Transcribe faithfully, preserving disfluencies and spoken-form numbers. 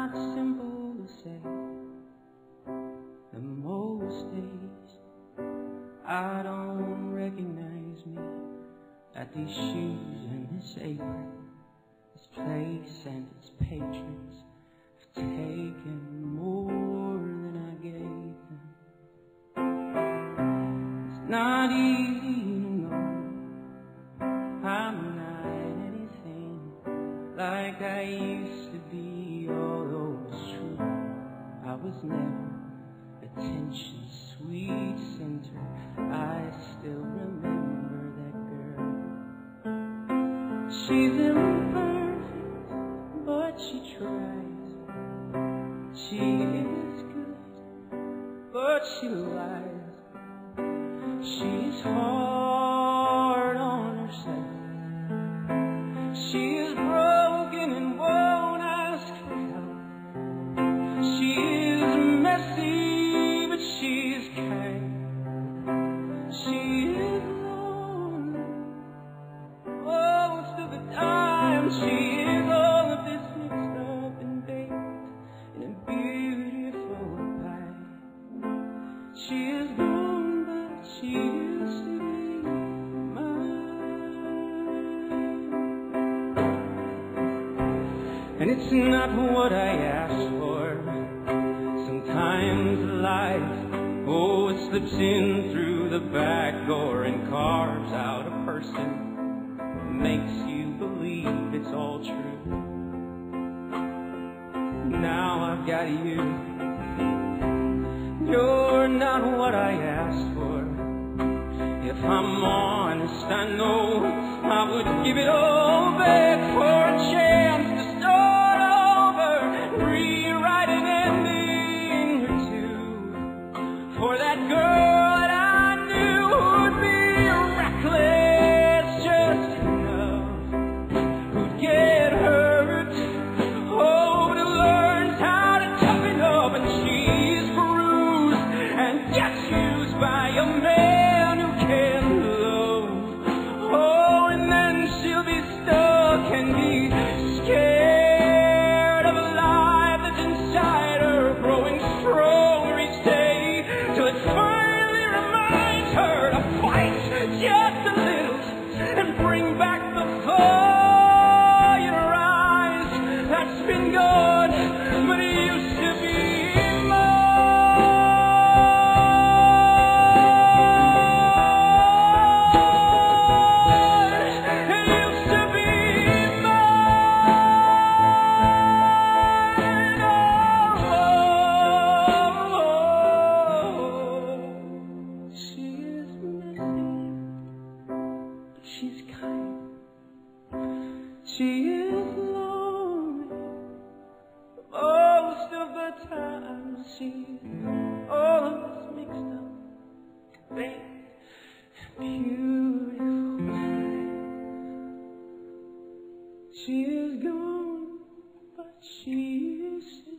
not simple to say that most days I don't recognize me, that these shoes and this apron, this place and its patrons have taken more than I gave them. It's not easy to know I'm not anything like I used to be, although it's true I was never attention's sweet center. I still remember that girl. She's imperfect, but she tries. She is good, but she lies. She's hard on herself. She is broken and won't ask for help. She is messy, but she's kind. She is lonely most of the time. She is all of this mixed up and baked in a beautiful pie. She is gone, but she used to be mine. And it's not what I asked for. Sometimes life, oh, it slips in through the back door and carves out a person, makes you believe it's all true. Now I've got you. You're not what I asked for. If I'm honest, I know I would give it all back for a chance to start over, rewrite an ending or two for that girl that I knew would be reckless just enough, who'd get hurt, oh, but who learns how to toughen up, and she's bruised and gets used by a man who can't love. Oh, and then she'll be stuck and be scared of a life that's inside her, growing stronger each day, till it finally reminds her to fight just a little and bring back the fire in her eyes that's been gone, but it used to be mine. It used to be mine. Oh, she is messy, but she's kind. She is lonely most of the time. She's all of this mixed up, baked, beautiful pie. She is gone, but she used to